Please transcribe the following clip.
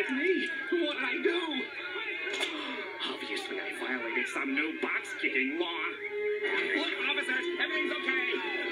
Me? What did I do? Obviously, I violated some new box-kicking law. Look, officers, everything's okay.